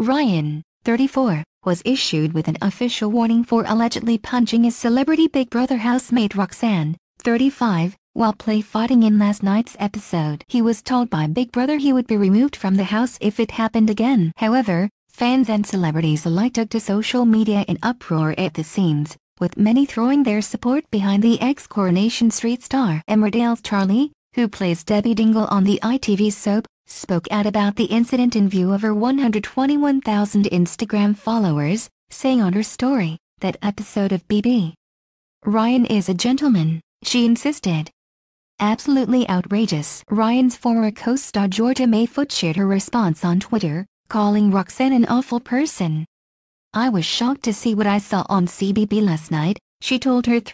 Ryan, 34, was issued with an official warning for allegedly punching his celebrity Big Brother housemate Roxanne, 35, while play fighting in last night's episode. He was told by Big Brother he would be removed from the house if it happened again. However, fans and celebrities alike took to social media in uproar at the scenes, with many throwing their support behind the ex-Coronation Street star. Emmerdale's Charley, who plays Debbie Dingle on the ITV soap, spoke out about the incident in view of her 121,000 Instagram followers, saying on her story, "That episode of BB. Ryan is a gentleman," she insisted. Absolutely outrageous. Ryan's former co-star Georgia Mayfoot shared her response on Twitter, calling Roxanne an awful person. "I was shocked to see what I saw on CBB last night," she told her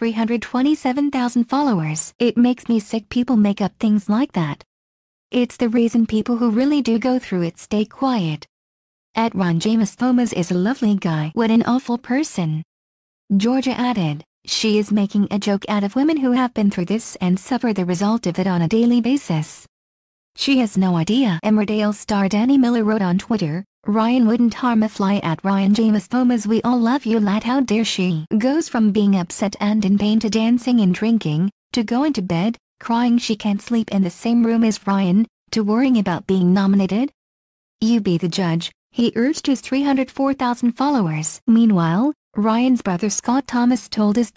327,000 followers. "It makes me sick people make up things like that. It's the reason people who really do go through it stay quiet. At Ron James Thomas is a lovely guy. What an awful person." Georgia added, "She is making a joke out of women who have been through this and suffer the result of it on a daily basis. She has no idea." Emmerdale star Danny Miller wrote on Twitter, "Ryan wouldn't harm a fly at Ryan James Thomas. We all love you lad. How dare she?" Goes from being upset and in pain to dancing and drinking, to going to bed, crying she can't sleep in the same room as Ryan, to worrying about being nominated. "You be the judge," he urged his 304,000 followers. Meanwhile, Ryan's brother Scott Thomas told his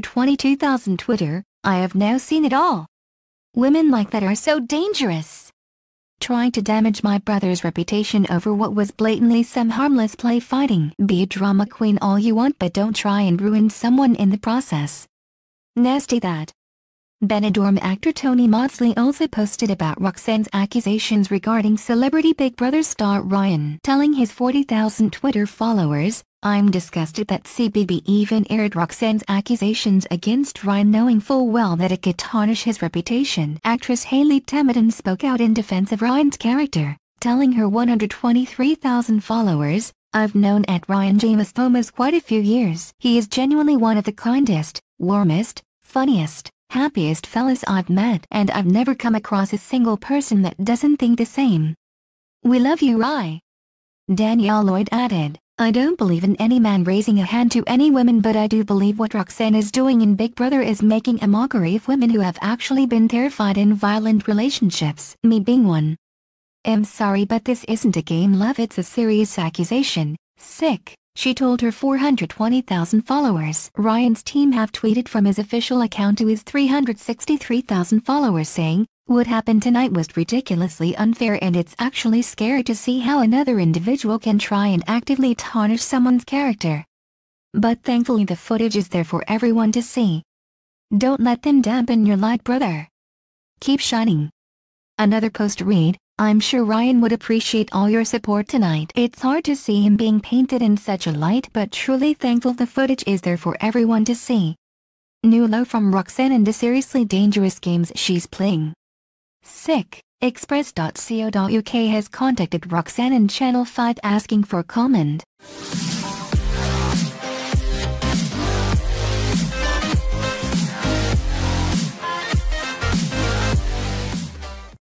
322,000 Twitter, "I have now seen it all. Women like that are so dangerous. Trying to damage my brother's reputation over what was blatantly some harmless play fighting. Be a drama queen all you want, but don't try and ruin someone in the process. Nasty that." Benidorm actor Tony Maudsley also posted about Roxanne's accusations regarding celebrity Big Brother star Ryan, telling his 40,000 Twitter followers, "I'm disgusted that CBB even aired Roxanne's accusations against Ryan, knowing full well that it could tarnish his reputation." Actress Hayley Temidon spoke out in defense of Ryan's character, telling her 123,000 followers, "I've known at Ryan James Thomas quite a few years. He is genuinely one of the kindest, warmest, funniest, happiest fellas I've met, and I've never come across a single person that doesn't think the same. We love you, Rye." Danielle Lloyd added, "I don't believe in any man raising a hand to any women, but I do believe what Roxanne is doing in Big Brother is making a mockery of women who have actually been terrified in violent relationships, me being one. I'm sorry, but this isn't a game, love, it's a serious accusation. Sick," she told her 420,000 followers. Ryan's team have tweeted from his official account to his 363,000 followers saying, "What happened tonight was ridiculously unfair, and it's actually scary to see how another individual can try and actively tarnish someone's character. But thankfully the footage is there for everyone to see. Don't let them dampen your light, brother. Keep shining." Another post read, "I'm sure Ryan would appreciate all your support tonight. It's hard to see him being painted in such a light, but truly thankful the footage is there for everyone to see. New low from Roxanne and the seriously dangerous games she's playing. Sick." Express.co.uk has contacted Roxanne and Channel 5 asking for comment.